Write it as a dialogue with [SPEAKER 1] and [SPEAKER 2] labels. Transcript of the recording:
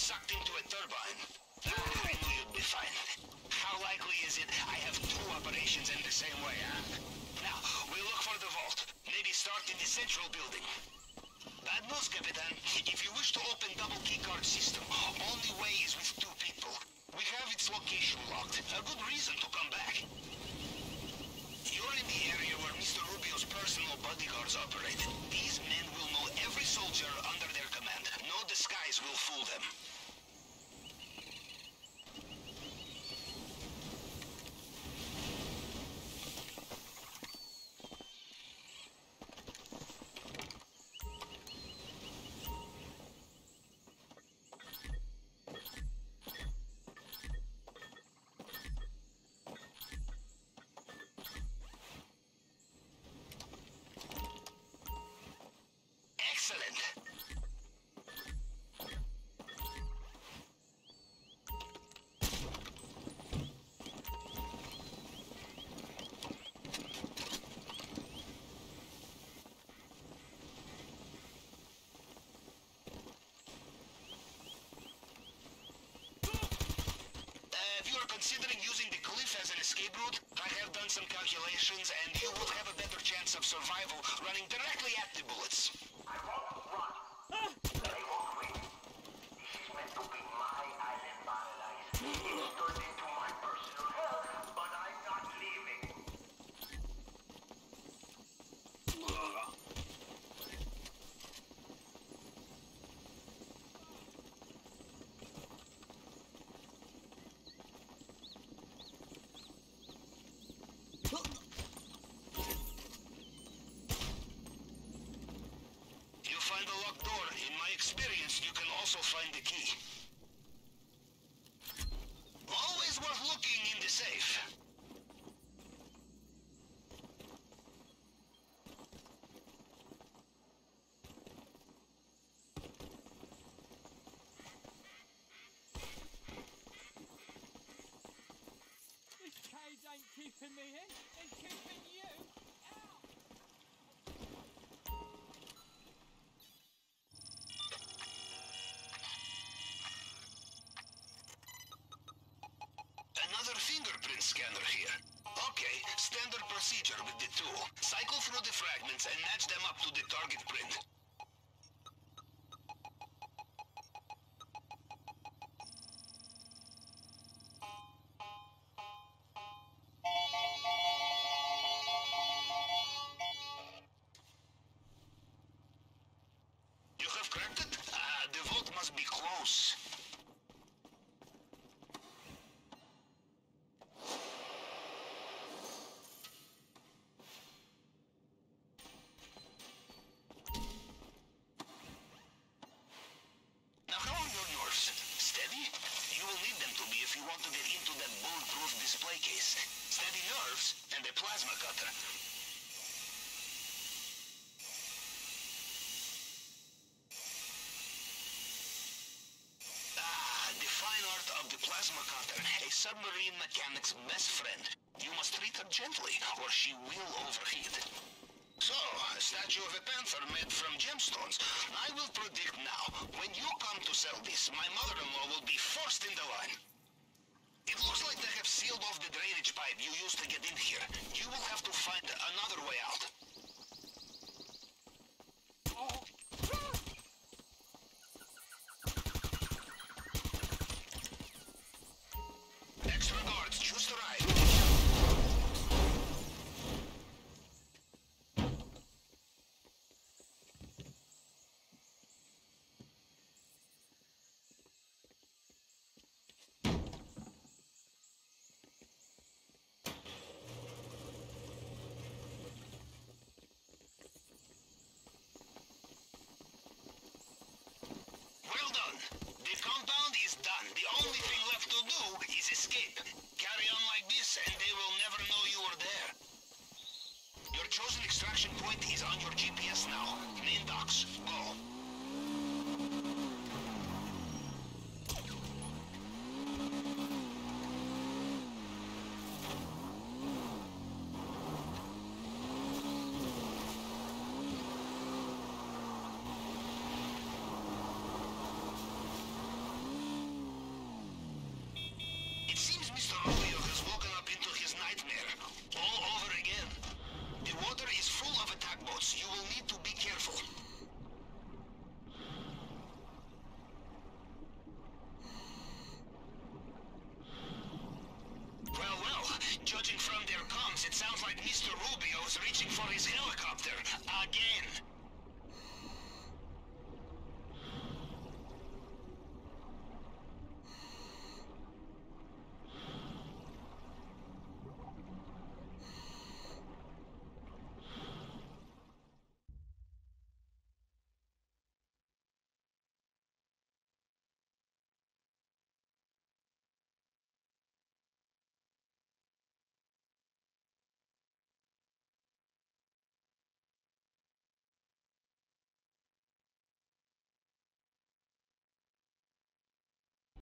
[SPEAKER 1] sucked into a turbine. I knew you'd be fine. How likely is it I have two operations in the same way, huh? Now, we'll look for the vault. Maybe start in the central building. Bad news, Capitan. If you wish to open double keycard system, only way is with two people. We have its location locked. A good reason to come back. You're in the area where Mr. Rubio's personal bodyguards operate. These men will know every soldier under their command. No disguise will fool them. Excellent. If you are considering using the cliff as an escape route, I have done some calculations and you will have a better chance of survival running directly at the bullets.
[SPEAKER 2] I won't run. I won't win. This is meant to be my island paradise. It's turned into my personal hell, but I'm not leaving.
[SPEAKER 1] You find a locked door. In my experience, you can also find the key. Always worth looking in the safe.
[SPEAKER 3] This cage ain't keeping me in, it's keeping you out!
[SPEAKER 1] Another fingerprint scanner here. Okay, standard procedure with the tool. Cycle through the fragments and match them up to the target print. You have cracked it? The vault must be close. Now, how are your nerves? Steady? You will need them to be if you want to get into that bulletproof display case. Steady nerves and a plasma cutter. The fine art of the plasma cutter, a submarine mechanic's best friend. You must treat her gently, or she will overheat. So, a statue of a panther made from gemstones. I will predict now, when you come to sell this, my mother-in-law will be first in the line. It looks like they have sealed off the drainage pipe you used to get in here. You will have to find another way out. Extra guards, just arrived. Well done. The compound is done. The only thing left to do is escape. Carry on like this and they will never know you were there. Your chosen extraction point is on your GPS now. Main docks. Go. Mr. Rubio's reaching for his helicopter again.